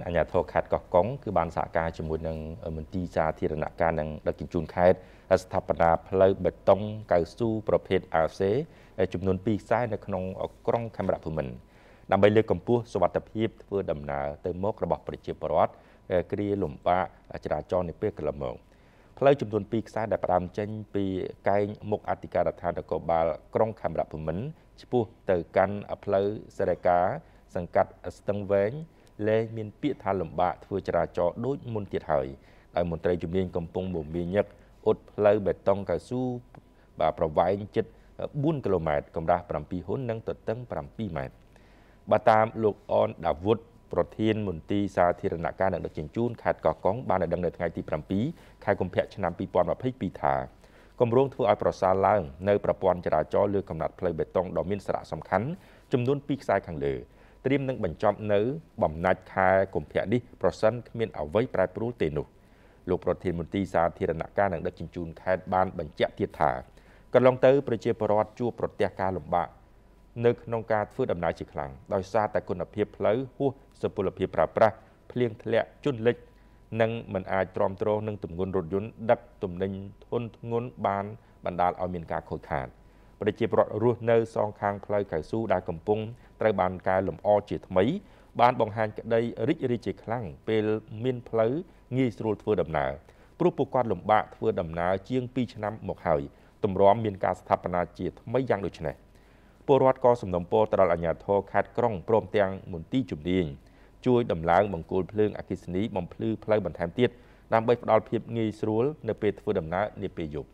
អាញាធរខេត្តកោះកុងគឺបានសហការជាមួយនឹងមន្ទីរសាធារណការនិងដឹកជញ្ជូនខេត្តស្ថាបនាផ្លូវបេតុងកៅស៊ូប្រភេទ RC ចំនួន2ខ្សែនៅក្នុងក្រុងខេមរភូមិន្ទដើម្បីលើកកម្ពស់សុវត្ថិភាពធ្វើដំណើរទៅមករបស់ប្រជាពលរដ្ឋគ្រាលំបាកចរាចរណ៍នាពេលកន្លងមកផ្លូវចំនួន2ខ្សែដែលផ្ដើមចេញពីកែងមុខអធិការដ្ឋាននគរបាលក្រុងខេមរភូមិន្ទឆ្ពោះទៅកាន់ផ្លូវសេរីកាសង្កាត់ស្ទឹងវែងលែងមានពាក្យថាលំបាកធ្វើចរាចរណ៍ដូចមុនទៀតហើយដោយមន្ត្រីជំនាញកំពុងមមាញឹកអ៊ុតផ្លូវបេតុងកៅស៊ូប្រវែងជិត4គីឡូម៉ែត្រកម្រាស់7ហ៊ុននិងទទឹង7ម៉ែត្របើតាមលោកអនដាវុធប្រធានមន្ទីរសាធារណការនិងដឹកជញ្ជូនខេត្តកោះកុងបានឲ្យដឹងនៅថ្ងៃទី7ខែកុម្ភៈឆ្នាំ2022ថាគម្រោងធ្វើឲ្យប្រសើរឡើងនៅប្រព័ន្ធចរាចរណ៍លើកំណត់ផ្លូវបេតុងដ៏មានសារៈសំខាន់ចំនួន2ខ្សែខាងលើត្រៀមនឹងបញ្ចប់នៅបំណាច់ខែកុម្ភៈនេះប្រសិនគ្មានអ្វីប្រែប្រួលទេនោះលោកប្រធានមន្ទីរសាធារណការនិងដឹកជញ្ជូនខេត្តបានបញ្ជាក់ទៀតថាកន្លងទៅប្រជាពលរដ្ឋជួបប្រទះការលំបាកនៅក្នុងការធ្វើដំណើរជាខ្លាំងដោយសារតែគុណភាពផ្លូវហួសសុពលភាពប្រើប្រាស់ភ្លៀងធ្លាក់ជន់លិចនិងមិនអាចទ្រាំទ្រនឹងទម្ងន់រថយន្តដឹកទំនិញធុនធ្ងន់បានបណ្ដាលឲ្យមានការខូចខាតប្រជាពលរដ្ឋរស់នៅសងខាងផ្លូវកៅស៊ូដែលកំពុងត្រូវបានកែលម្អជាថ្មីបានបង្ហាញក្តីរីករាយជាខ្លាំងពេលមានផ្លូវងាយស្រួលធ្វើដំណើរព្រោះពួកគាត់លំបាកធ្វើដំណើរជាង2ឆ្នាំមកហើយទម្រាំមានការស្ថាបនាជាថ្មីយ៉ាងដូចនេះពលរដ្ឋក៏សំណូមពរទៅដល់អាជ្ញាធរខេត្តក្រុងព្រមទាំងមន្ទីរជំនាញជួយដំឡើងបង្គោលភ្លើងអគ្គិសនីបំភ្លឺផ្លូវបន្ថែមទៀតដើម្បីផ្ដល់ភាពងាយស្រួលនៅពេលធ្វើដំណើរនាពេលយប់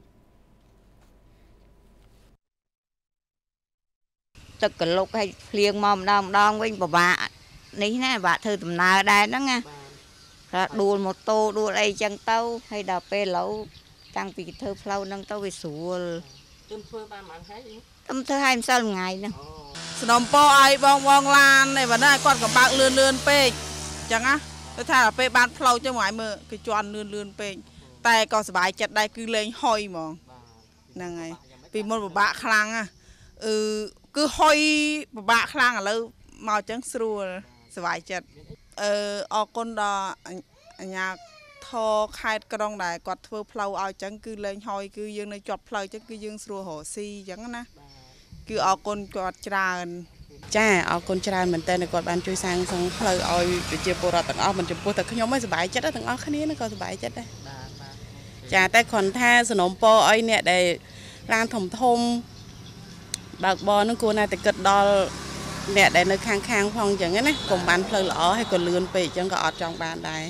ទឹកកលុកឲ្យភ្លៀងមកម្ដងវិញពិបាកនេះណាពិបាកធ្វើដំណើរដែរហ្នឹងណាថាដួលម៉ូតូដួលអីចឹងទៅហើយដល់ពេលឥឡូវតាំងពីធ្វើផ្លូវហ្នឹងទៅវាស្រួលធ្វើបានប៉ុន្មានថ្ងៃខ្ញុំធ្វើឲ្យម្សិលថ្ងៃហ្នឹងสนมโปឲ្យបងឡាននេះបាទគាត់ក៏បើកលឿនពេកអញ្ចឹងណាទៅថាពេលបានផ្លូវចឹងមកឲ្យមើលគេជន់លឿនពេកតែក៏សុបាយចិត្តដែរគឺលេងហុយហ្មងហ្នឹងហើយពីមុនពិបាកខ្លាំងណាគឺហុយពិបាកខ្លាំងឥឡូវមកអញ្ចឹងស្រួលសុបាយចិត្តអរគុណដល់អាជ្ញាធរខេត្តក្រុងដែលគាត់ធ្វើផ្លូវឲ្យអញ្ចឹងគឺលេងហុយគឺយើងនៅជាប់ផ្លូវអញ្ចឹងគឺយើងស្រួលរកស៊ីអញ្ចឹងណាគឺអរគុណគាត់ច្រើនចាអរគុណច្រើនមែនតើគាត់បានជួយសាងសង់ផ្លូវឲ្យប្រជាពលរដ្ឋទាំងអស់មិនចំពោះតែខ្ញុំឯងសុបាយចិត្តទាំងអស់គ្នាក៏សុបាយចិត្តដែរចាតែគ្រាន់ថាសនំពរឲ្យអ្នកដែលឡានធំបើកបរនឹងគួរណាតែគិតដល់អ្នកដែលនៅខាងផងអញ្ចឹងណាកុំបានផ្លូវល្អហើយក៏លឿនពេកអញ្ចឹងក៏អត់ចង់បានដែរ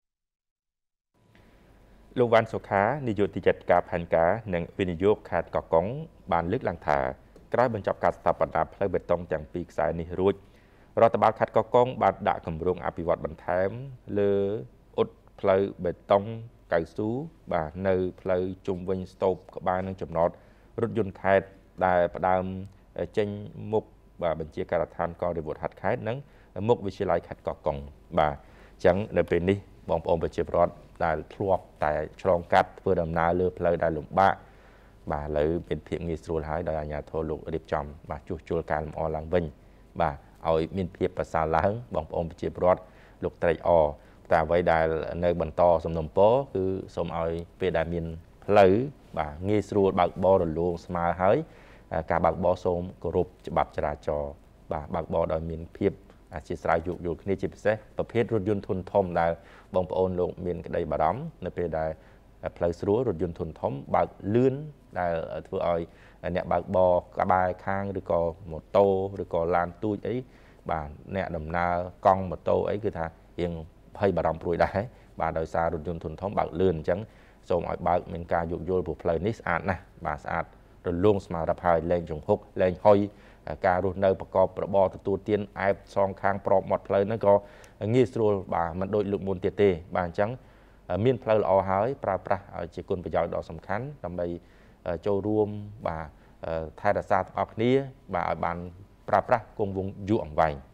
លោកវ៉ាន់សុខានាយកទីចាត់ការផែនការនិងវិនិយោគខេត្តកោះកុងបានលើកឡើងថាក្រោយបញ្ចប់ការស្ថាបនាផ្លូវបេតុងទាំងពីរខ្សែនេះរួចរដ្ឋបាលខេត្តកោះកុងបានដាក់គម្រោងអភិវឌ្ឍបន្ថែមលើអ៊ុតផ្លូវបេតុងកៅស៊ូបាទនៅផ្លូវជុំវិញស្ទូបក្បែរនឹងចំណតរថយន្តខេត្តដែលផ្ដើមចេញមុខបាទបញ្ជាការដ្ឋានកងរាជអាវុធហត្ថខេត្តនិងមុខវិទ្យាល័យខេត្តកោះកុងបាទអញ្ចឹងនៅពេលនេះបងប្អូនប្រជាពលរដ្ឋដែលធ្លាប់តែឆ្លងកាត់ធ្វើដំណើរលើផ្លូវដែលលំបាកបាទឥឡូវមានភាពងាយស្រួលហើយដោយអាជ្ញាធរលោករៀបចំបាទជួសជុលការលម្អឡើងវិញបាទឲ្យមានភាពប្រសើរឡើងបងប្អូនប្រជាពលរដ្ឋលោកត្រេកអរតែអ្វីដែលនៅបន្តសំណុំពរគឺសូមឲ្យពេលដែលមានផ្លូវបាទងាយស្រួលបើកបររលូនស្មើហើយការបើកបរសូមគោរពច្បាប់ចរាចរណ៍បាទបើកបរដោយមានភាពអធិស្ឋានយោគយល់គ្នាជាពិសេសប្រភេទរថយន្តធុនធំដែលបងប្អូនលោកមានក្តីបារម្ភនៅពេលដែលផ្លូវស្រួលរថយន្តធុនធំបើកលឿនដែលធ្វើឲ្យអ្នកបើកបរក្បែរខាងឬក៏ម៉ូតូឬក៏ឡានទូចអីបាទអ្នកដំណើរកង់ម៉ូតូអីគឺថារៀងភ័យបារម្ភព្រួយដែរបាទដោយសាររថយន្តធុនធំបើកលឿនអញ្ចឹងសូមឲ្យបើកមានការយោគយល់ព្រោះផ្លូវនេះស្អាតណាស់បាទស្អាតរលោងស្មារតីហើយលែងចង្ហុកលែងហុយការរស់នៅប្រកបរបរទទួលទានអែបសងខាងប្របមាត់ផ្លូវហ្នឹងក៏ងាយស្រួលបាទមិនដូចលើកមុនទៀតទេបាទអញ្ចឹងមានផ្លូវល្អហើយប្រើប្រាស់ឲ្យជាគុណប្រយោជន៍ដ៏សំខាន់ដើម្បីចូលរួមបាទថែរក្សាទាំងអស់គ្នាបាទឲ្យបានប្រើប្រាស់គង់វង្សយូរអង្វែង